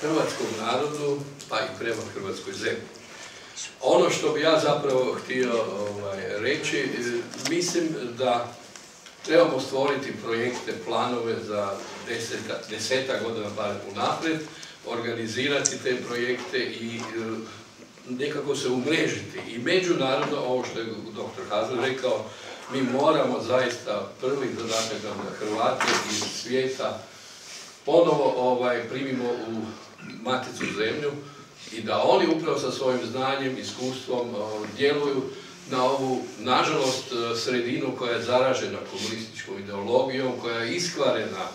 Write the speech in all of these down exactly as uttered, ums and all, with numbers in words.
hrvatskom narodu, pa i prema hrvatskoj zemlji. Ono što bi ja zapravo htio ovaj, reći, mislim da trebamo stvoriti projekte, planove za deseta, deseta godina bar unaprijed, organizirati te projekte i nekako se umrežiti. I međunarodno, ovo što je doktor Hazan rekao, mi moramo zaista prvi zadatak da Hrvate iz svijeta ponovo ovaj, primimo u maticu zemlju i da oni upravo sa svojim znanjem, iskustvom djeluju na ovu, nažalost, sredinu koja je zaražena komunističkom ideologijom, koja je iskvarena,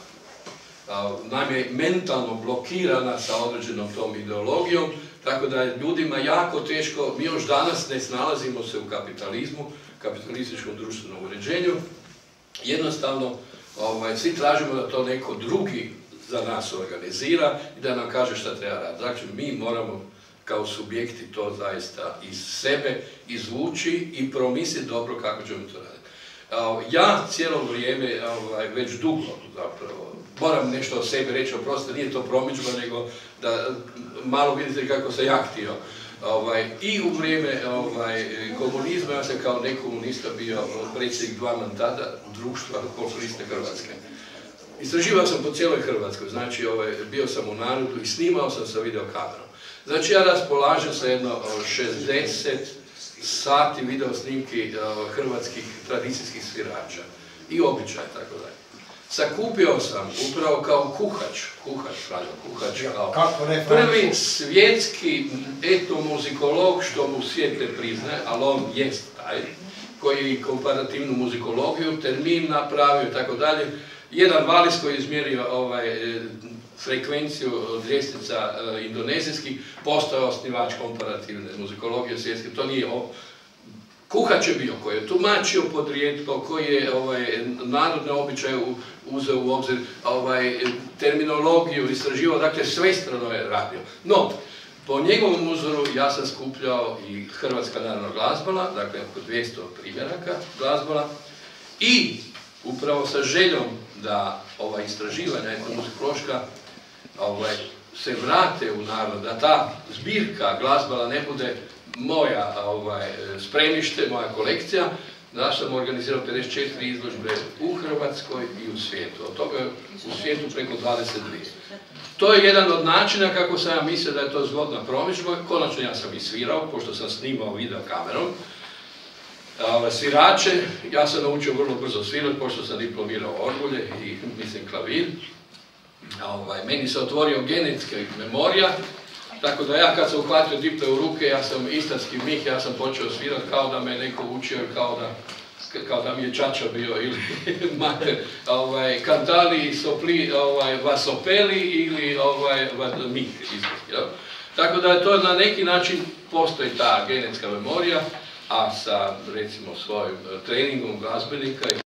nam je mentalno blokirana sa određenom tom ideologijom, tako da je ljudima jako teško, mi još danas ne snalazimo se u kapitalizmu, kapitalističkom društvenom uređenju, jednostavno ovaj, svi tražimo da to neko drugi za nas organizira i da nam kaže šta treba raditi. Znači, mi moramo kao subjekti to zaista iz sebe izvući i promisliti dobro kako ćemo to raditi. Ja cijelo vrijeme, ovaj, već dugo zapravo, moram nešto o sebi reći, oprostite, nije to promidžba, nego da malo vidite kako sam ja htio. Ovaj, I u vrijeme ovaj, komunizma, ja sam kao nekomunista bio predsjednik dva mandata društva komunista Hrvatske. Istraživao sam po cijeloj Hrvatskoj, znači ovaj, bio sam u narodu i snimao sam sa videokamerom. Znači ja raspolažem sa jedno šezdeset sati video snimki hrvatskih tradicijskih svirača i običaja, tako dalje. Sakupio sam upravo kao kuhač, kuhač, Franjo Kuhač, kao prvi svjetski etnomuzikolog, što mu svijet ne priznaje, ali on jest taj, koji je komparativnu muzikologiju, termin napravio i tako dalje. Jedan valis koji je izmjerio ovaj, frekvenciju dvjestica indonezijskih, postao osnivač komparativne muzikologije svjetske. To nije ovo. Kuhač je bio koji je tumačio podrijetlo, koji je ovaj, narodne običaje uzeo u obzir, ovaj, terminologiju istraživao, dakle svestrano je radio. No, po njegovom uzoru ja sam skupljao i hrvatska narodna glazbala, dakle oko dvjesto primjeraka glazbala, i upravo sa željom da ova istraživanja etnomuzikološka ovaj, se vrate u narod, da ta zbirka glazbala ne bude moja ovaj, spremište, moja kolekcija, da sam organizirao pedeset četiri izložbe u Hrvatskoj i u svijetu. Od toga u svijetu preko dvadeset dvije. To je jedan od načina kako sam ja mislio da je to zgodna promidžba. Konačno ja sam i svirao, pošto sam snimao video kamerom. Svirače, ja sam naučio vrlo brzo svirati, pošto sam diplomirao orgulje i, mislim, klavir. Ovaj, meni se otvorio genetska memorija, tako da ja kad sam uhvatio diple u ruke, ja sam istarski mih, ja sam počeo svirati kao da me neko učio, kao da, kao da mi je čača bio ili mater. Ovaj, kantali, sopli, ovaj, vasopeli ili ovaj, mih. Ja? Tako da je to na neki način postoji ta genetska memorija, a sa, recimo, svojim treningom glazbenika